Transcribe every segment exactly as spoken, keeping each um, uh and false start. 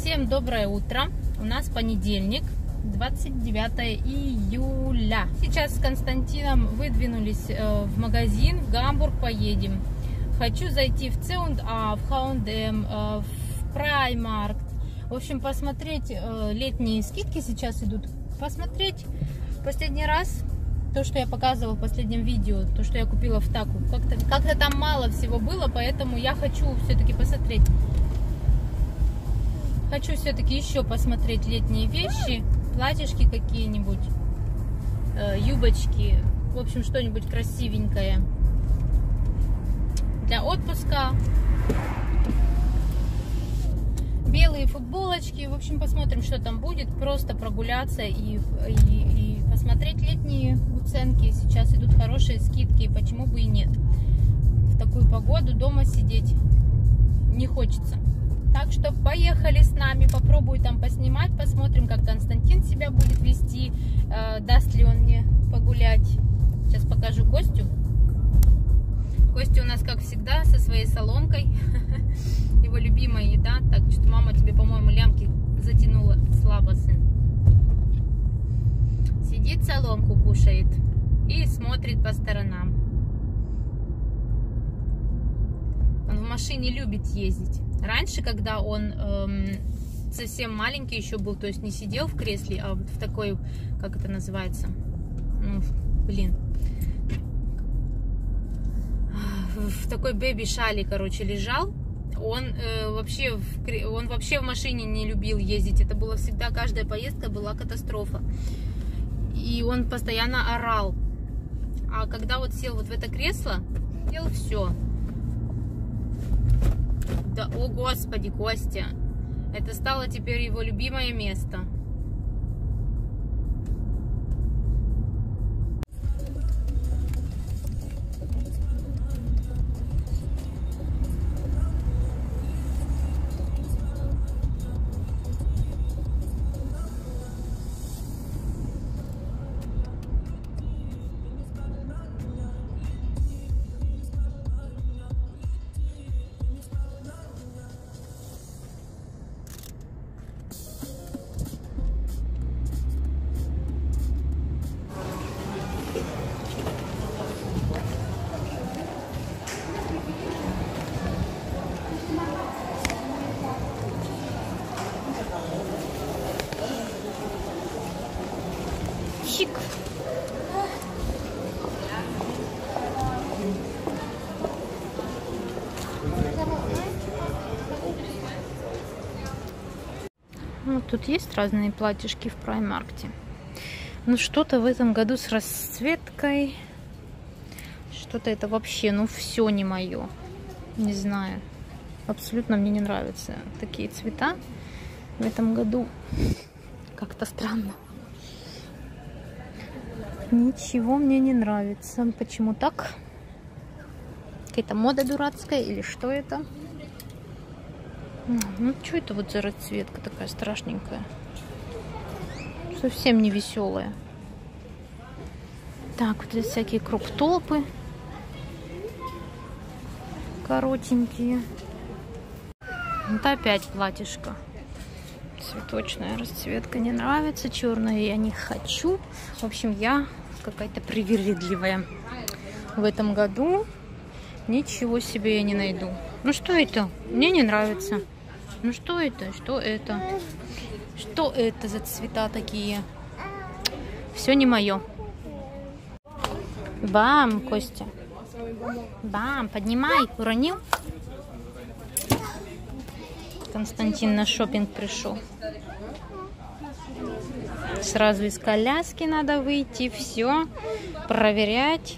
Всем доброе утро. У нас понедельник, двадцать девятое июля. Сейчас с Константином выдвинулись в магазин, в Гамбург поедем. Хочу зайти в C und A, в эйч энд эм, в Primark. В общем, посмотреть летние скидки сейчас идут. Посмотреть последний раз то, что я показывала в последнем видео, то, что я купила в Таку. Как-то как-то там мало всего было, поэтому я хочу все-таки посмотреть. Хочу все-таки еще посмотреть летние вещи, платьишки какие-нибудь, э, юбочки, в общем, что-нибудь красивенькое для отпуска. Белые футболочки, в общем, посмотрим, что там будет. Просто прогуляться и, и, и посмотреть летние уценки. Сейчас идут хорошие скидки, почему бы и нет. В такую погоду дома сидеть не хочется. Так что поехали с нами, попробую там поснимать, посмотрим, как Константин себя будет вести, э, даст ли он мне погулять. Сейчас покажу Костю. Костя у нас, как всегда, со своей соломкой, его любимая еда. Так, что-то мама тебе, по-моему, лямки затянула, слабо, сын. Сидит, соломку кушает и смотрит по сторонам. Он в машине любит ездить. Раньше, когда он эм, совсем маленький еще был, то есть не сидел в кресле, а вот в такой, как это называется, ну, блин, в такой бэби-шале, короче, лежал. Он, э, вообще в, он вообще в машине не любил ездить. Это было всегда, каждая поездка была катастрофа. И он постоянно орал. А когда вот сел вот в это кресло, сел все. Да, о господи, Костя, это стало теперь его любимое место. Чик. Ну, тут есть разные платьишки в Праймаркте. Ну, что-то в этом году с расцветкой. Что-то это вообще, ну, все не мое. Не знаю. Абсолютно мне не нравятся такие цвета в этом году. Как-то странно. Ничего мне не нравится. Почему так? Какая-то мода дурацкая или что это? Ну, что это вот за расцветка такая страшненькая? Совсем не веселая. Так, вот здесь всякие кроп-топы. Коротенькие. Вот опять платьишко. Цветочная расцветка не нравится. Черная я не хочу. В общем, я какая-то привередливая. В этом году ничего себе я не найду. Ну что это? Мне не нравится. Ну что это? Что это? Что это за цвета такие? Все не мое. Бам, Костя. Бам, поднимай. Уронил? Константин на шопинг пришел. Сразу из коляски надо выйти, все проверять.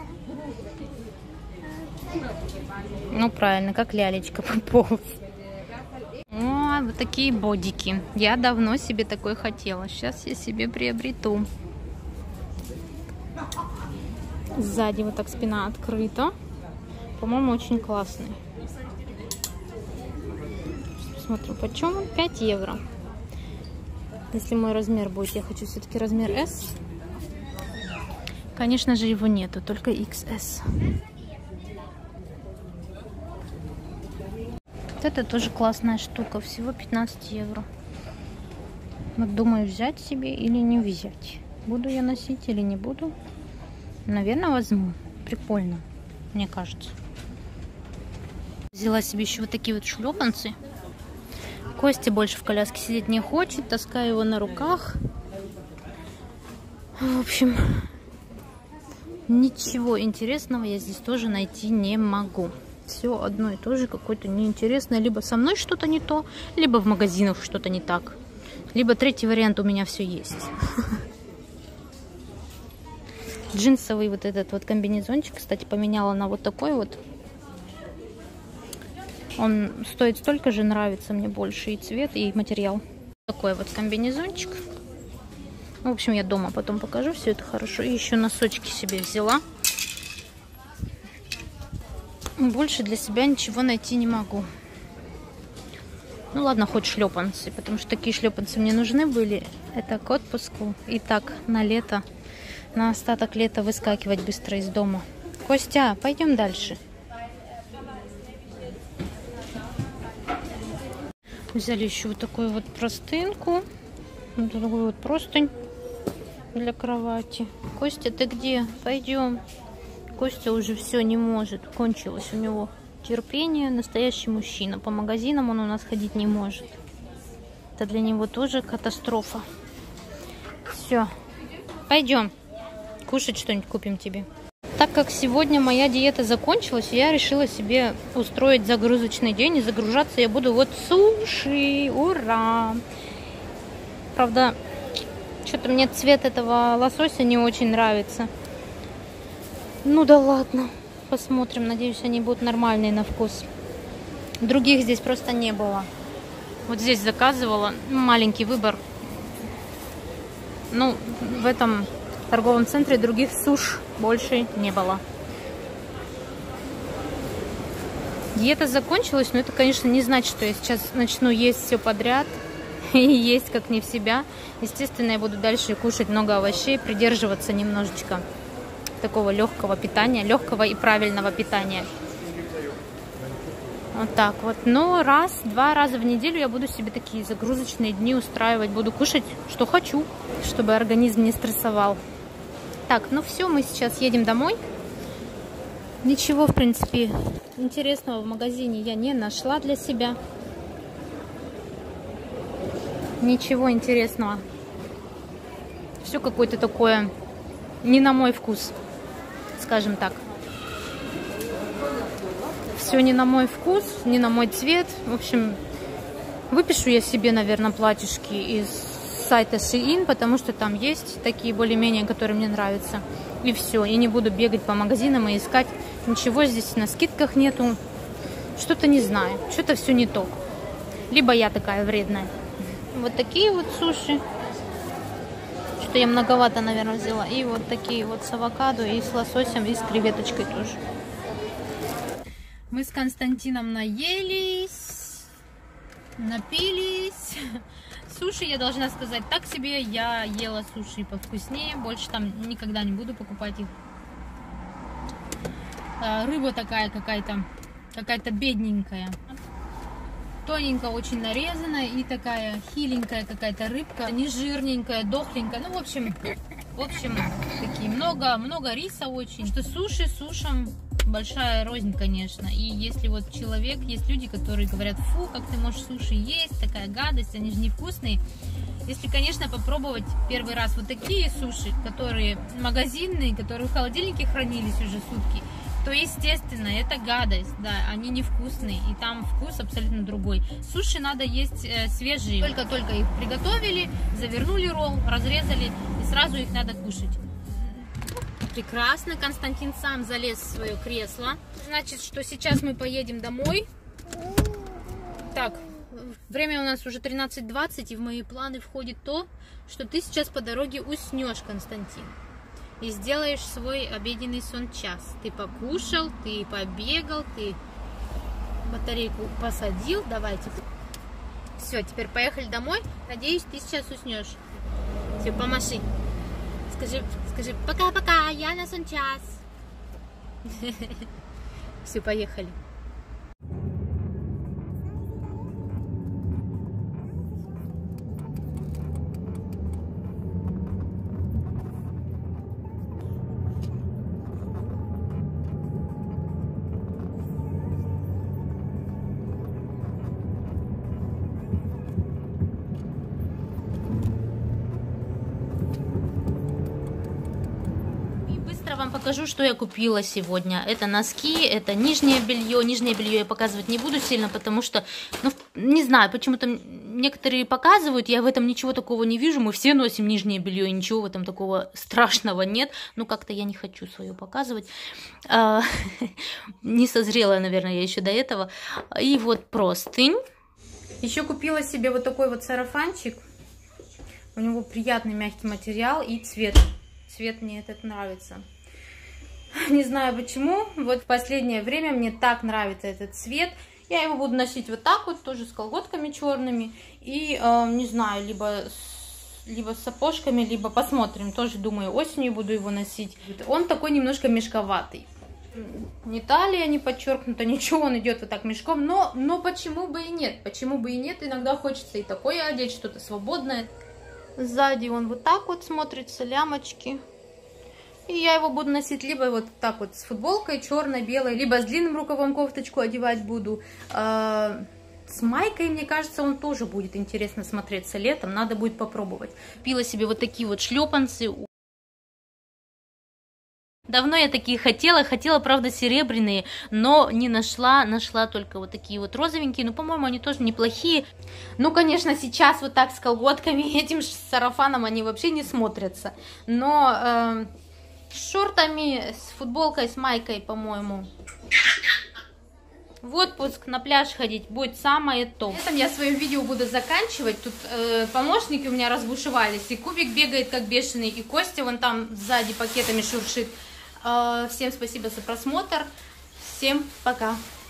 Ну, правильно, как лялечка пополз. О, вот такие бодики. Я давно себе такой хотела. Сейчас я себе приобрету. Сзади вот так спина открыта. По-моему, очень классный. Посмотрим, почем он? пять евро. Если мой размер будет, я хочу все-таки размер эс. Конечно же, его нету, только икс эс. Вот это тоже классная штука, всего пятнадцать евро. Вот думаю, взять себе или не взять. Буду я носить или не буду? Наверное, возьму. Прикольно, мне кажется. Взяла себе еще вот такие вот шлепанцы. Костя больше в коляске сидеть не хочет, таскаю его на руках. В общем, ничего интересного я здесь тоже найти не могу. Все одно и то же, какое-то неинтересное. Либо со мной что-то не то, либо в магазинах что-то не так. Либо третий вариант, у меня все есть. Джинсовый вот этот вот комбинезончик, кстати, поменяла на вот такой вот. Он стоит столько же, нравится мне больше и цвет, и материал. Такой вот комбинезончик. В общем, я дома потом покажу, все это хорошо. И еще носочки себе взяла. Больше для себя ничего найти не могу. Ну ладно, хоть шлепанцы, потому что такие шлепанцы мне нужны были. Это к отпуску. И так на лето, на остаток лета выскакивать быстро из дома. Костя, пойдем дальше. Взяли еще вот такую вот простынку. Вот такую вот простынь для кровати. Костя, ты где? Пойдем. Костя уже все не может. Кончилось у него терпение. Настоящий мужчина. По магазинам он у нас ходить не может. Это для него тоже катастрофа. Все. Пойдем. Кушать что-нибудь купим тебе. Так как сегодня моя диета закончилась, я решила себе устроить загрузочный день. И загружаться я буду вот суши. Ура! Правда, что-то мне цвет этого лосося не очень нравится. Ну да ладно. Посмотрим. Надеюсь, они будут нормальные на вкус. Других здесь просто не было. Вот здесь заказывала. Маленький выбор. Ну, в этом... В торговом центре других суш больше не было. Диета закончилась, но это, конечно, не значит, что я сейчас начну есть все подряд и есть как не в себя. Естественно, я буду дальше кушать много овощей, придерживаться немножечко такого легкого питания, легкого и правильного питания. Вот так вот. Но раз-два раза в неделю я буду себе такие загрузочные дни устраивать. Буду кушать, что хочу, чтобы организм не стрессовал. Так, ну все, мы сейчас едем домой. Ничего, в принципе, интересного в магазине я не нашла для себя. Ничего интересного. Все какое-то такое не на мой вкус, скажем так. Все не на мой вкус, не на мой цвет. В общем, выпишу я себе, наверное, платьишки из сайта Shein, потому что там есть такие более-менее, которые мне нравятся. И все. И не буду бегать по магазинам и искать. Ничего здесь на скидках нету. Что-то не знаю. Что-то все не то. Либо я такая вредная. Вот такие вот суши. Что я многовато, наверное, взяла. И вот такие вот с авокадо, и с лососем, и с креветочкой тоже. Мы с Константином наелись, напились. Суши, я должна сказать, так себе. Я ела суши повкуснее. Больше там никогда не буду покупать их. Рыба такая какая-то, какая-то бедненькая. Тоненько очень нарезанная и такая хиленькая какая-то рыбка. Не жирненькая, дохленькая. Ну, в общем, в общем, такие много, много риса очень. Что суши сушам большая рознь, конечно. И если вот человек, есть люди, которые говорят: фу, как ты можешь суши есть, такая гадость, они же невкусные. Если, конечно, попробовать первый раз вот такие суши, которые магазинные, которые в холодильнике хранились уже сутки, то, естественно, это гадость, да, они невкусные, и там вкус абсолютно другой. Суши надо есть э, свежие, только-только их приготовили, завернули ролл, разрезали, и сразу их надо кушать. Прекрасно, Константин сам залез в свое кресло. Значит, что сейчас мы поедем домой. Так, время у нас уже тринадцать двадцать, и в мои планы входит то, что ты сейчас по дороге уснешь, Константин. И сделаешь свой обеденный сон час. Ты покушал, ты побегал, ты батарейку посадил. Давайте. Все, теперь поехали домой. Надеюсь, ты сейчас уснешь. Все, помаши. Скажи, скажи пока-пока, я на сон час. Все, поехали. покажу, что я купила сегодня. Это носки, это нижнее белье. Нижнее белье я показывать не буду сильно, потому что, ну, не знаю, почему-то некоторые показывают, я в этом ничего такого не вижу. Мы все носим нижнее белье, и ничего в этом такого страшного нет. Ну, как-то я не хочу свое показывать. Не созрела, наверное, я еще до этого. И вот простынь. Еще купила себе вот такой вот сарафанчик. У него приятный мягкий материал и цвет. Цвет мне этот нравится. Не знаю почему. Вот в последнее время мне так нравится этот цвет. Я его буду носить вот так вот, тоже с колготками черными. И, э, не знаю, либо с, либо с сапожками, либо посмотрим. Тоже, думаю, осенью буду его носить. Он такой немножко мешковатый. Не талия не подчеркнута, ничего, он идет вот так мешком. Но, но почему бы и нет? Почему бы и нет? Иногда хочется и такое одеть, что-то свободное. Сзади он вот так вот смотрится, лямочки. И я его буду носить либо вот так вот с футболкой черной, белой, либо с длинным рукавом кофточку одевать буду. А, с майкой, мне кажется, он тоже будет интересно смотреться летом. Надо будет попробовать. Купила себе вот такие вот шлепанцы. Давно я такие хотела, хотела, правда, серебряные, но не нашла, нашла только вот такие вот розовенькие, но, по-моему, они тоже неплохие. Ну, конечно, сейчас вот так с колготками, этим сарафаном они вообще не смотрятся, но э, с шортами, с футболкой, с майкой, по-моему, в отпуск на пляж ходить будет самое то. На этом я свое видео буду заканчивать. Тут э, помощники у меня разбушевались, и Кубик бегает как бешеный, и Костя вон там сзади пакетами шуршит. Всем спасибо за просмотр. Всем пока.